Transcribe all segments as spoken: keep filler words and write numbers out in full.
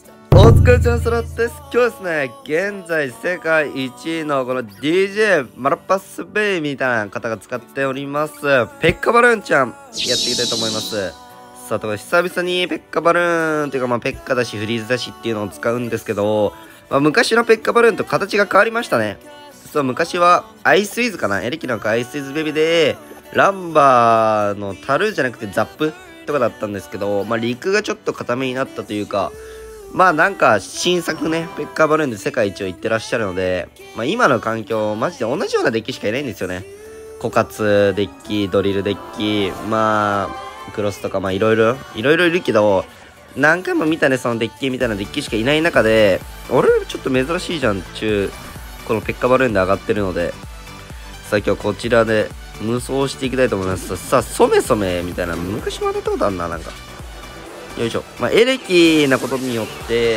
お疲れ様です。今日ですね、現在世界一位のこの ディージェー マラパスベイみたいな方が使っております、ペッカバルーンちゃん、やっていきたいと思います。さあ、と久々にペッカバルーンっていうか、まあ、ペッカだし、フリーズだしっていうのを使うんですけど、まあ、昔のペッカバルーンと形が変わりましたね。そう、昔はアイスウィズかなエレキのアイスウィズベビーで、ランバーの樽じゃなくてザップとかだったんですけど、まあ、陸がちょっと固めになったというか、まあなんか新作ね、ペッカーバルーンで世界一を言ってらっしゃるので、まあ今の環境、マジで同じようなデッキしかいないんですよね。枯渇デッキ、ドリルデッキ、まあ、クロスとか、まあいろいろ、いろいろいるけど、何回も見たね、そのデッキみたいなデッキしかいない中で、俺ちょっと珍しいじゃん、中、このペッカーバルーンで上がってるので、さあ今日こちらで無双していきたいと思います。さあ、ソメソメみたいな、昔も当たったことあるな、なんか。よいしょ。まあ、エレキなことによって、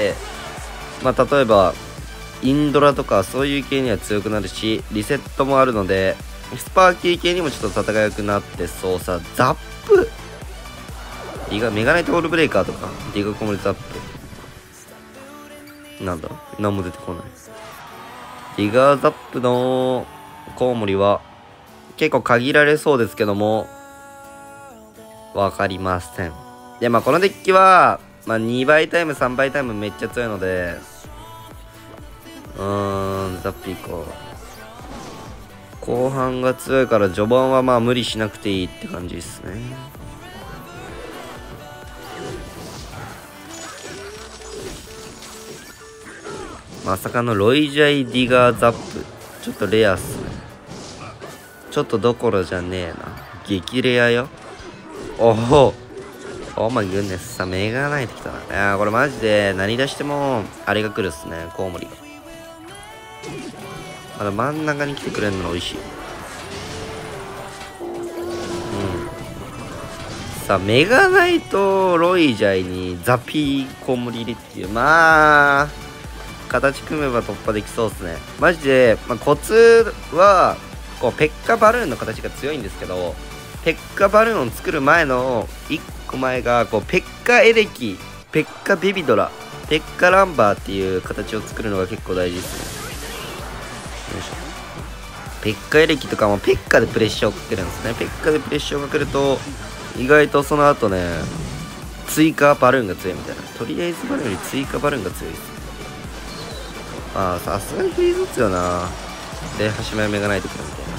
まあ、例えば、インドラとかそういう系には強くなるし、リセットもあるので、スパーキー系にもちょっと戦いよくなってそうさ、ザップディガ、メガナイトオールブレイカーとか、ディガコモリザップ。なんだろう何も出てこない。ディガーザップのコウモリは、結構限られそうですけども、わかりません。で、まあこのデッキは、まあにばいタイム、さんばいタイムめっちゃ強いので、うーん、ザッピーか。後半が強いから序盤はまあ無理しなくていいって感じですね。まさかのロイジャイディガーザップ。ちょっとレアっすね。ちょっとどころじゃねえな。激レアよ。おおオーマイグンネスさ、メガナイトきたな。いやー、これマジで何出しても、あれが来るっすね、コウモリが。まだ真ん中に来てくれるの美味しい。うん。さあ、メガナイトロイジャイにザピーコウモリ入れっていう、まあ、形組めば突破できそうっすね。マジで、まあ、コツは、こう、ペッカバルーンの形が強いんですけど、ペッカバルーンを作る前のいっこまえがこうペッカエレキ、ペッカベビドラ、ペッカランバーっていう形を作るのが結構大事ですね。よいしょ。ペッカエレキとかもペッカでプレッシャーをかけるんですね。ペッカでプレッシャーをかけると意外とその後ね、追加バルーンが強いみたいな。とりあえずバルーンより追加バルーンが強いです。ああ、さすがにフリーズ打つよな。で、端前目がないとくるみたいな。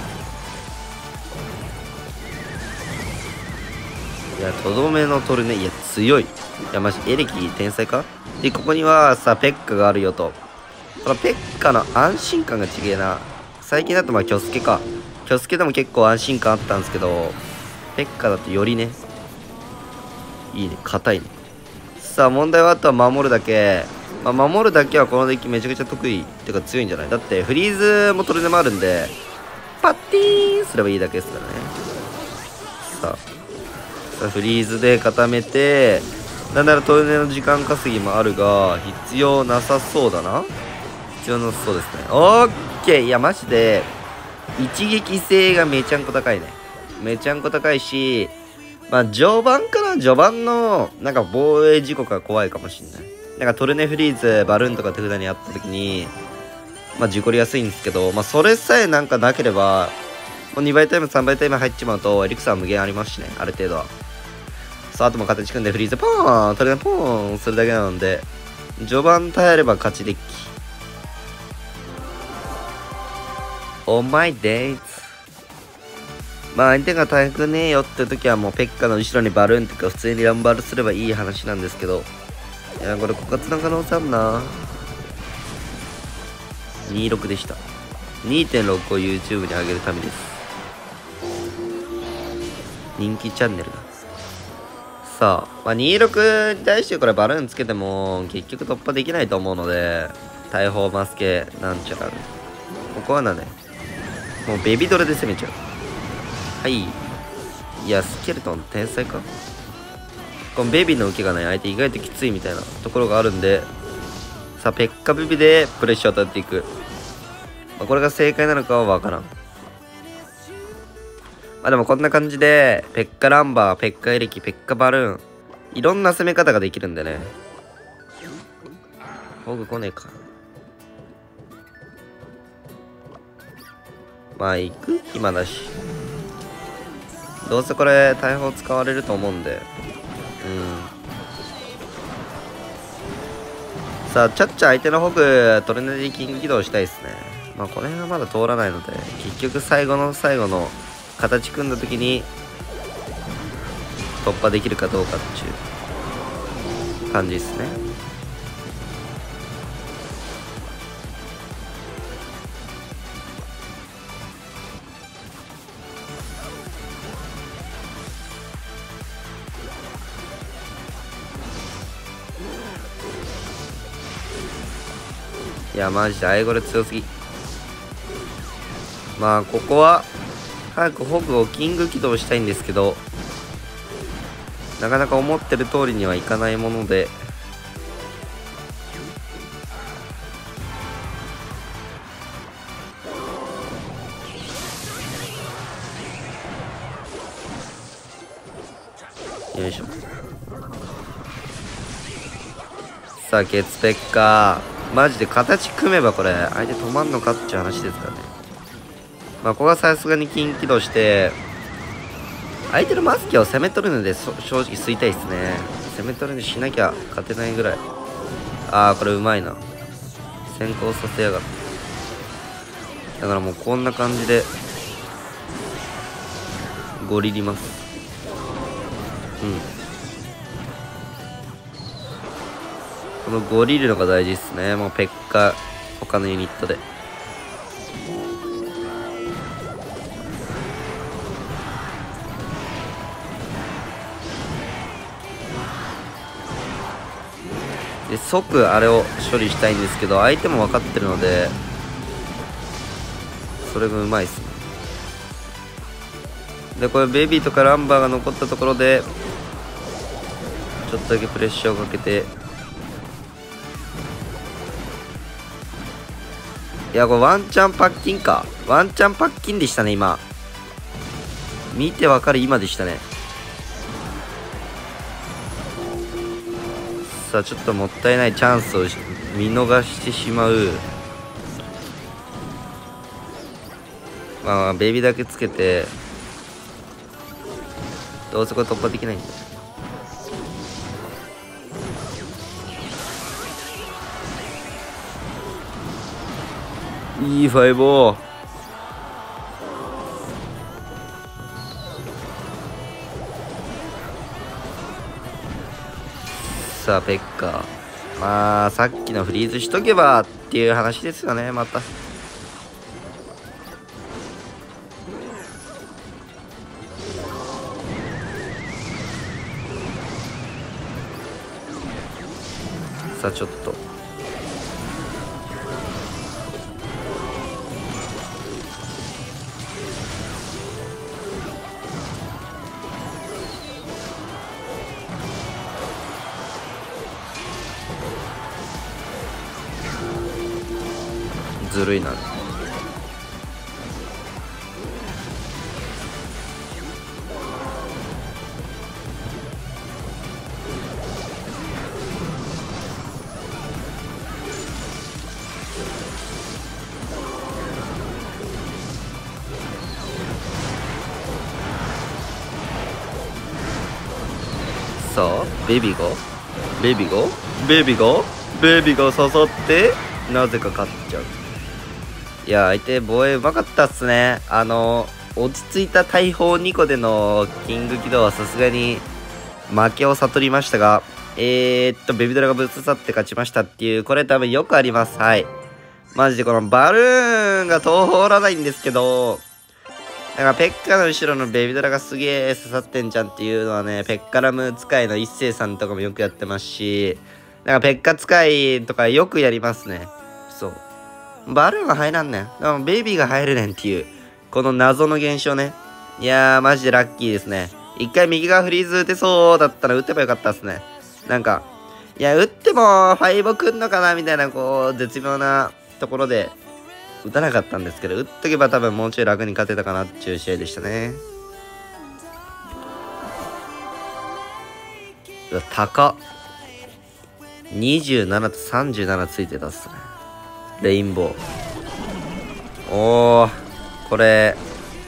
いや、とどめのトルネ、いや、強い。いや、マジ、エレキ天才か。で、ここにはさ、ペッカがあるよと。このペッカの安心感がちげえな。最近だとまあ、キョスケか。キョスケでも結構安心感あったんですけど、ペッカだとよりね、いいね、硬いね。さあ、問題はあとは守るだけ。まあ、守るだけはこのデッキめちゃくちゃ得意っていうか強いんじゃない。だって、フリーズもトルネもあるんで、パッティーンすればいいだけですからね。さあ。フリーズで固めて、なんならトルネの時間稼ぎもあるが、必要なさそうだな。必要なさそうですね。オッケー。いや、マジで、一撃性がめちゃんこ高いね。めちゃんこ高いし、まあ、序盤かな序盤の、なんか防衛時刻が怖いかもしんない。なんかトルネフリーズ、バルーンとか手札にあった時に、まあ、事故りやすいんですけど、まあ、それさえなんかなければ、もうにばいタイム、さんばいタイム入っちまうと、エリクサー無限ありますしね、ある程度は。さあ、あとも形組んでフリーズポーン、トルネポーンするだけなので、序盤耐えれば勝ちデッキ。オーマイデイズ。まあ相手が大変ねえよって時はもうペッカの後ろにバルーンとか普通にランバルすればいい話なんですけど。いや、これ枯渇の可能性あるな。にじゅうろくでした。にてんろく を YouTube に上げるためです。人気チャンネルだ。さあ、まあ、にじゅうろくに対してこれバルーンつけても結局突破できないと思うので、大砲マスケなんちゃら。ここはなんね、もうベビドラで攻めちゃう。はい。いや、スケルトン天才か。このベビーの受けがない相手意外ときついみたいなところがあるんで、さあ、ペッカベビでプレッシャーを当たっていく。まあ、これが正解なのかはわからん。まあでもこんな感じで、ペッカランバー、ペッカエレキ、ペッカバルーン、いろんな攻め方ができるんでね。 ホグ来ねえか。まあ行く暇だし、どうせこれ大砲使われると思うんで。うん。さあちゃっちゃ相手のホグトレネディキング起動したいですね。まあこの辺はまだ通らないので、結局最後の最後の形組んだ時に突破できるかどうかっていう感じですね。いやマジでアイゴレ強すぎ。まあここは早くホグをキング起動したいんですけど、なかなか思ってる通りにはいかないもので、よいしょ。さあケツペッカーマジで形組めばこれ相手止まんのかっていう話ですからね。まあここはさすがに金起動して相手のマスキャを攻め取るので正直吸いたいですね。攻め取るにしなきゃ勝てないぐらい。ああこれうまいな。先行させやがって。だからもうこんな感じでゴリります。うん、このゴリるのが大事ですね。もうペッカ他のユニットで。で即あれを処理したいんですけど、相手も分かってるのでそれがうまいっすね。でこれベビーとかランバーが残ったところでちょっとだけプレッシャーをかけて、いやこれワンチャンパッキンか。ワンチャンパッキンでしたね。今見てわかる今でしたね。さあちょっともったいないチャンスを見逃してしまう。まあベビーだけつけてどうせこれ突破できないんだ。いいファイブオー。さあペッカー、まあさっきのフリーズしとけばっていう話ですよね。またさあちょっとずるいな。さあベビーがベビーがベビーがベビーが刺さってなぜか勝っちゃう。いや相手防衛うまかったっすね。あの落ち着いた大砲にこでのキング起動はさすがに負けを悟りましたが、えー、っとベビドラがぶっ刺さって勝ちましたっていう、これ多分よくあります。はいマジでこのバルーンが通らないんですけど、なんかペッカの後ろのベビドラがすげえ刺さってんじゃんっていうのはね、ペッカラム使いの一星さんとかもよくやってますし、なんかペッカ使いとかよくやりますね。そうバルーンは入らんねん。でもベイビーが入るねんっていう、この謎の現象ね。いやー、マジでラッキーですね。一回右側フリーズ打てそうだったら打てばよかったっすね。なんか、いや、打ってもファイボくんのかなみたいな、こう、絶妙なところで打たなかったんですけど、打っとけば多分もうちょい楽に勝てたかなっていう試合でしたね。うわ、高っ。 にじゅうななとさんじゅうななついてたっすね。レインボー。おー、これ。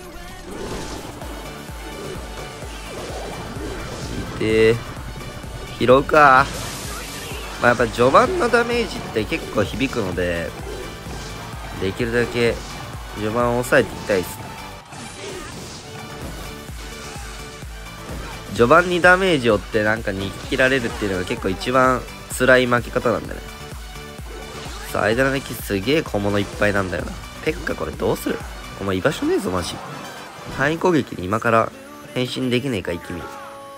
いてー。拾うか。まあやっぱ序盤のダメージって結構響くので、できるだけ序盤を抑えていきたいですね。序盤にダメージを負ってなんか逃げ切られるっていうのが結構一番辛い負け方なんだよね。さあ、間のデッキすげえ小物いっぱいなんだよな。ペッカこれどうする？お前居場所ねえぞマジ。範囲攻撃に今から変身できねえか、一気に。うん。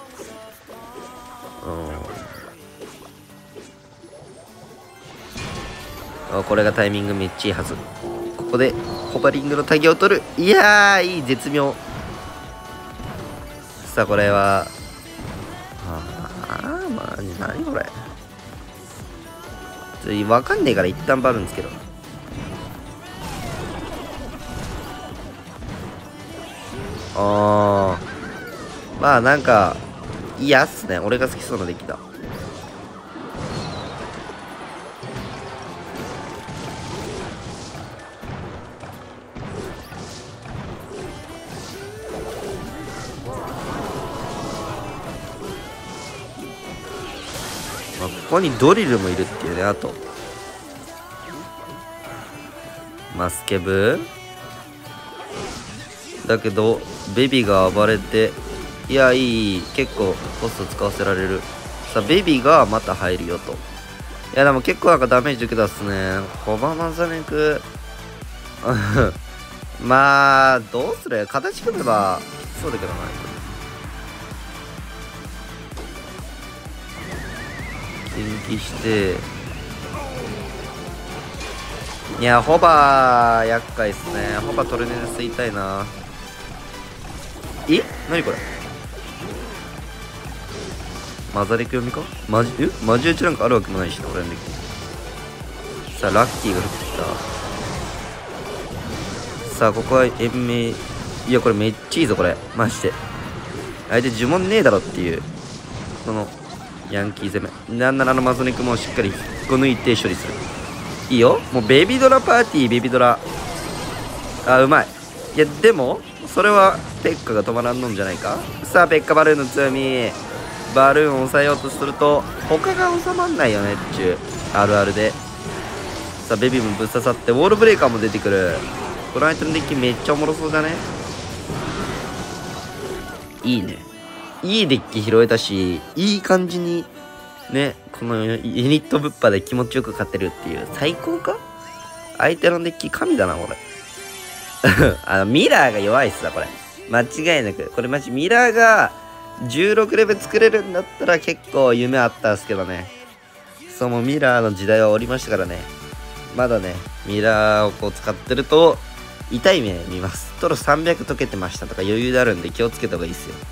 あ、これがタイミングめっちゃいいはず。ここでホバリングのタギを取る。いやー、いい、絶妙。さあ、これはああ、まあ何これ、ちょわかんねえから一旦バルんですけど。あー、まあなんか嫌っすね。俺が好きそうなデッキだ。まあ、ここにドリルもいるっていうね。あとマスケブだけどベビーが暴れて、いや、いいいい、結構コスト使わせられる。さあ、ベビーがまた入るよと。いやでも結構なんかダメージ受けたっすね。コバマザネクまあどうする、形組めばきつそうだけどな。近畿して、いやホバー厄介っすね。ホバトルネス吸いたいな。え、何これ、マザレク読みか、マジ、えマジ打ちなんかあるわけもないしな、俺のデッキ。さあ、ラッキーが降ってきた。さあ、ここは延命。いや、これめっちゃいいぞ、これ。マジで。相手呪文ねえだろっていう、その、ヤンキー攻め。なんならあのマゾネクもしっかり引っこ抜いて処理する。いいよ。もうベビドラパーティー、ベビドラ。あ、うまい。いや、でも、それはペッカが止まらんのんじゃないか。さあ、ペッカバルーンの強み。バルーンを抑えようとすると他が収まんないよねっちゅうあるあるで。さあ、ベビーもぶっ刺さってウォールブレーカーも出てくる。この相手のデッキめっちゃおもろそうだね。いいね、いいデッキ拾えたし、いい感じにね、このユニットぶっぱで気持ちよく勝てるっていう、最高か。相手のデッキ神だなこれあのミラーが弱いっすわこれ、間違いなく。これマジミラーがじゅうろくレベル作れるんだったら結構夢あったんですけどね。そう、もうミラーの時代はおりましたからね。まだね、ミラーをこう使ってると痛い目見ます。トロさんびゃく溶けてましたとか余裕であるんで気をつけた方がいいっすよ。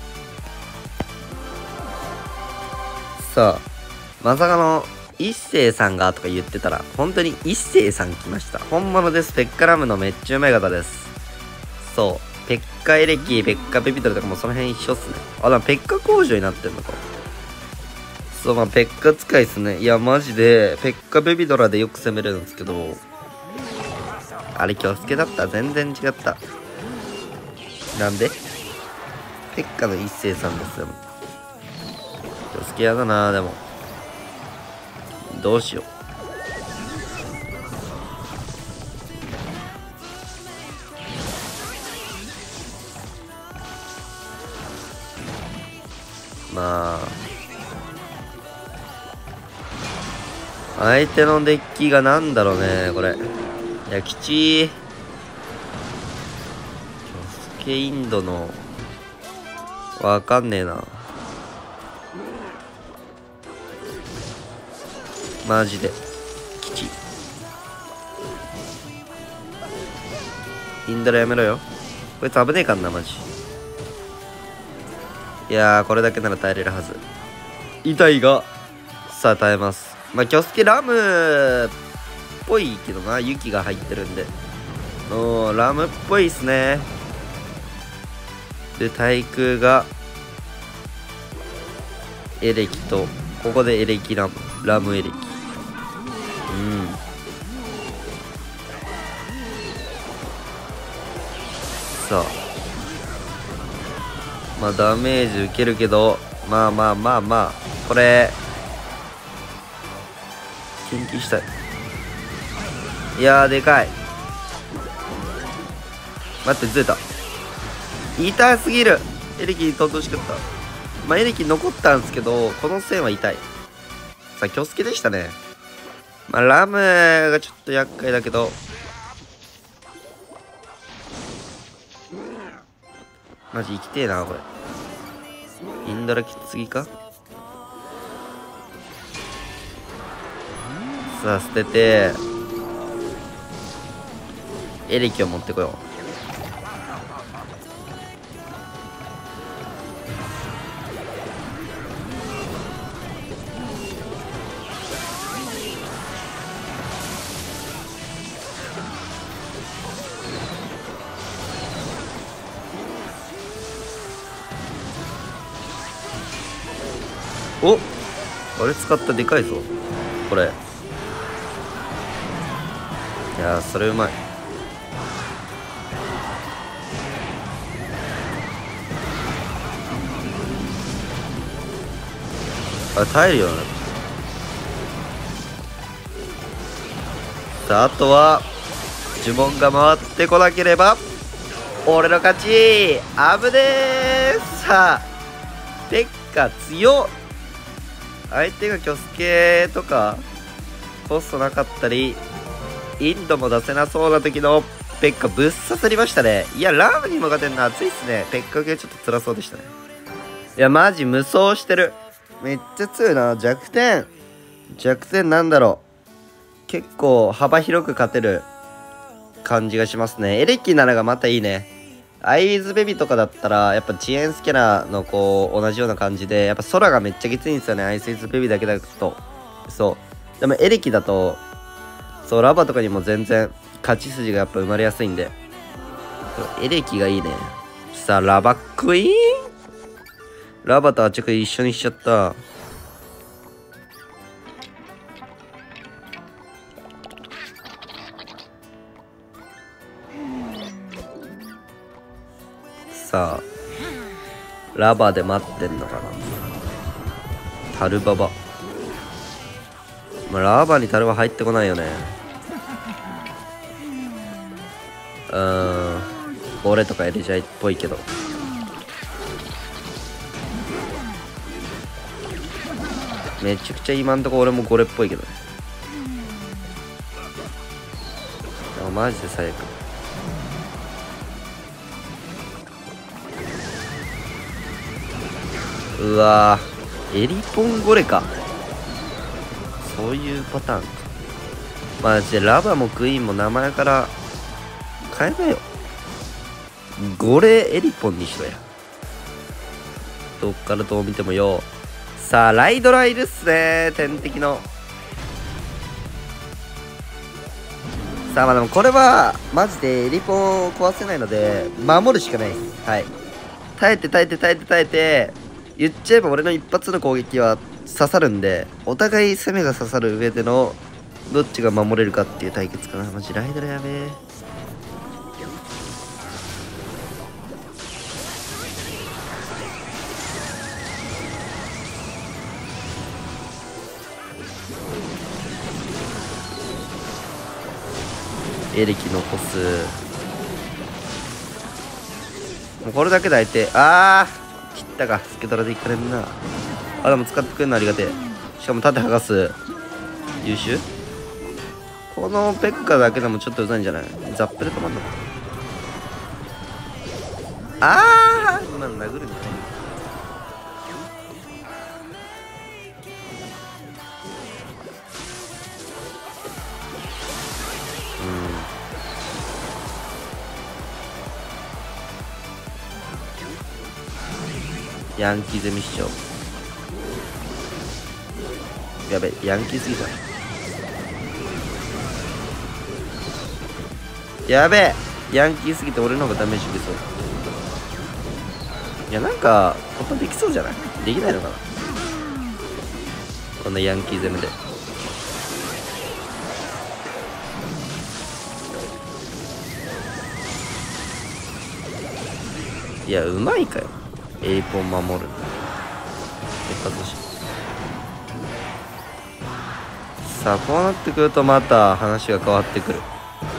さあ、まさかの一星さんがとか言ってたら本当に一星さん来ました。本物です。ペッカラムのめっちゃうまい方です。そう、ペッカエレキ、ペッカペピトルとかもその辺一緒っすね。あ、でもペッカ工場になってんのか。そう、まあペッカ使いっすね。いやマジでペッカベビドラでよく攻めれるんですけど、あれ京介だった。全然違った。なんでペッカの一星さんですよ。京介やだな。でもどうしよう。まあ相手のデッキがなんだろうねこれ。いや、きちー。キョスケインドのわかんねえなマジで。きちインドラやめろよ。こいつ危ねえかんなマジ。いやー、これだけなら耐えれるはず。痛いがさあ耐えます。まあキョスケラムっぽいけどな、雪が入ってるんで。おー、ラムっぽいっすね。で対空がエレキと、ここでエレキラム。 ラムエレキ。うん。さあ。まあダメージ受けるけど、まあまあまあまあ、これ、研究したい。いやー、でかい。待って、ずれた。痛すぎる。エレキに飛んでほしかった。まあ、エレキ残ったんですけど、この線は痛い。さあ、キョスケでしたね。まあ、ラムがちょっと厄介だけど。マジ生きてえな、これ。インドラキツギか。さあ、捨てて、エレキを持ってこよう。お、あれ使ったでかいぞこれ。いやー、それうまい。あ、耐えるよね。さあ、あとは呪文が回ってこなければ俺の勝ち。あぶねー。さあ、ペッカ強っ。相手がキョスケとかコストなかったりインドも出せなそうな時のペッカぶっ刺さりましたね。いや、ラームにも勝てんの熱いっすね。ペッカ系ちょっと辛そうでしたね。いや、マジ無双してる。めっちゃ強いな。弱点弱点なんだろう。結構幅広く勝てる感じがしますね。エレキならがまたいいね。アイズベビーとかだったら、やっぱ遅延スキャナーのこう、同じような感じで、やっぱ空がめっちゃきついんですよね。アイズベビーだけだと。そう。でもエレキだと、そう、ラバとかにも全然勝ち筋がやっぱ生まれやすいんで。エレキがいいね。さあ、ラバクイーンラバとアチェク一緒にしちゃった。さあ、ラバで待ってんのかな。タルババ。まあ、ラバにタルバ入ってこないよね。うーん。俺とかエレジャイっぽいけど。めちゃくちゃ今んとこ俺もゴレっぽいけどね。でもマジで最悪。うわー、エリポンゴレか。そういうパターンか。マジでラバもクイーンも名前から変えなよ。ゴレエリポンにしろや。どっからどう見てもよ。さあ、ライドラいるっすね。天敵の。さあ、まあでもこれはマジでエリポンを壊せないので守るしかないです。はい。耐えて耐えて耐えて耐えて、言っちゃえば俺の一発の攻撃は刺さるんで、お互い攻めが刺さる上でのどっちが守れるかっていう対決かな。マジライドラやべえ。エレキ残す。もうこれだけで相手、あー切ったか。スケトラでいかれんな。あ、でも使ってくれるのありがてえ。しかも盾剥がす。優秀。このペッカだけでもちょっとうざいんじゃない。ザップで止まんのか。あー今の殴るみたいな。ヤンキー攻めしちゃおう。やべ、ヤンキーすぎた。やべえ、ヤンキーすぎて俺の方がダメージ受けそう。いや、なんか突破できそうじゃない。できないのかな。 このヤンキー攻めで。いや、うまいかよ。エイポン守る。一発し。さあ、こうなってくるとまた話が変わってくる。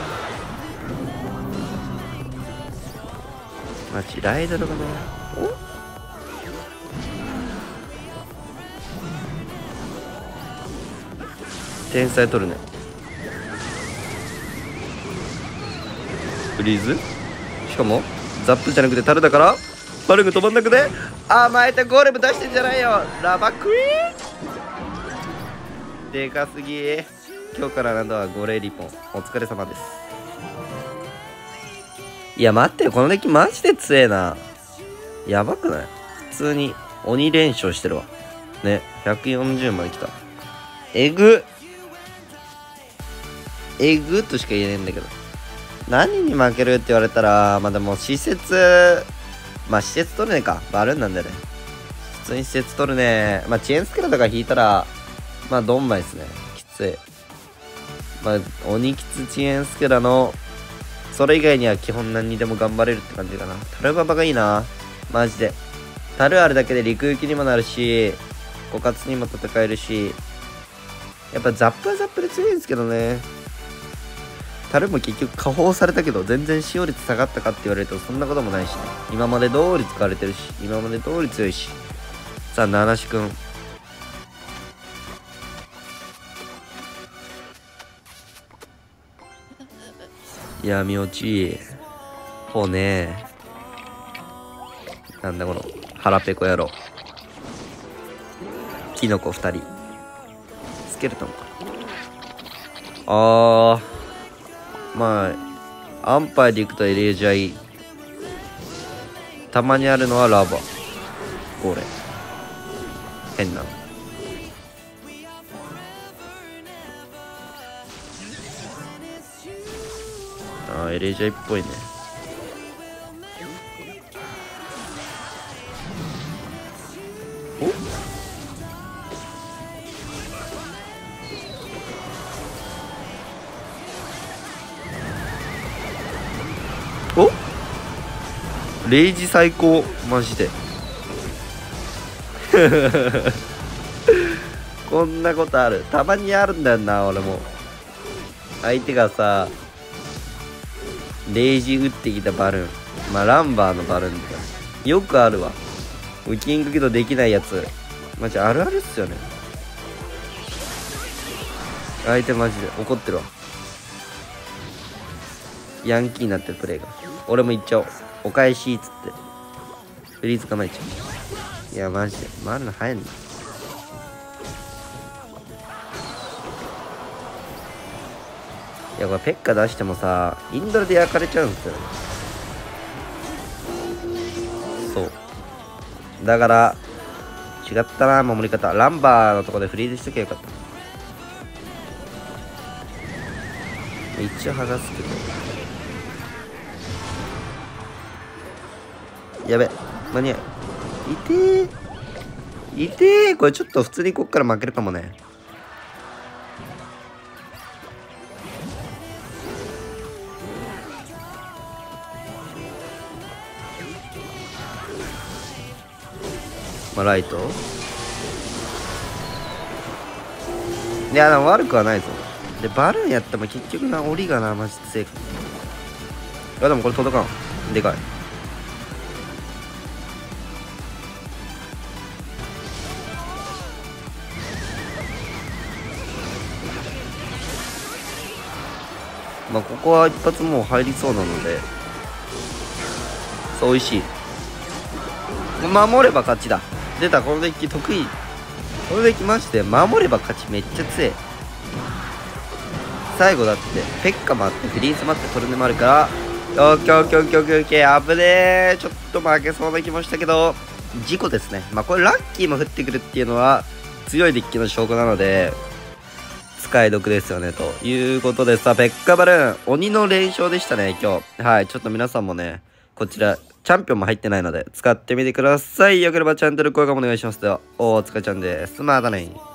マジライダルかな。お天才取るね。フリーズしかもザップじゃなくてタルだからバルグ止まんなくて甘えてゴーレム出してんじゃないよ。ラバクイーンでかすぎ。今日からなんだゴレイリポンお疲れ様です。いや待ってよ、このデッキマジで強えな。やばくない？普通に鬼連勝してるわね。ひゃくよんじゅうまで来た。えぐえぐとしか言えねえんだけど、何に負けるって言われたら、まあでも施設、まあ施設取るねか。バルーンなんだよね。普通に施設取るね。まあチェーンスクラとか引いたら、まあドンマイですね。きつい。まあ鬼きつチェーンスクラの、それ以外には基本何にでも頑張れるって感じかな。タルババがいいな。マジで。タルあるだけで陸行きにもなるし、枯渇にも戦えるし、やっぱザップはザップで強いんですけどね。タルも結局加砲されたけど全然使用率下がったかって言われるとそんなこともないしね。今まで通り使われてるし、今まで通り強いし。さあ、ナナシくん。闇落ち。ほうね。なんだこの腹ペコ野郎。キノコふたり。スケルトンか。あー。まあ、アンパイでいくとエレージャイ。たまにあるのはラバ。これ。変なの。あー、エレージャイっぽいね。おおレイジ最高マジでこんなことある。たまにあるんだよな。俺も相手がさレイジ打ってきたバルーン、まあランバーのバルーンとかよくあるわ。ウキングけどできないやつマジあるあるっすよね。相手マジで怒ってるわ。ヤンキーになってるプレイが。俺も行っちゃおう。お返しっつってフリーズ構えちゃう。いやマジで回るの早いんだ。いやこれペッカ出してもさインドラで焼かれちゃうんですよ。そうだから違ったな守り方。ランバーのとこでフリーズしときゃよかった。一応剥がすけどやべ間に合い。いてーいてー。これちょっと普通にこっから負けるかもね。まあライトいやでも悪くはないぞ。でバルーンやっても結局な檻がなマジ強いか。いやでもこれ届かん。でかい。まあここは一発もう入りそうなのでそう美味しい。守れば勝ちだ。出たこのデッキ得意。このデッキマジで守れば勝ちめっちゃ強い。最後だってペッカもあってフリーズもあってトルネもあるからオッケーオッケーオッケーオッケーオッケー。危ねえ。ちょっと負けそうな気もしたけど事故ですね。まあこれラッキーも降ってくるっていうのは強いデッキの証拠なので使い得ですよねということでさ、ペッカバルーン鬼の連勝でしたね今日。はい、ちょっと皆さんもねこちらチャンピオンも入ってないので使ってみてください。よければチャンネル登録お願いします。ではお疲れちゃんです。またね。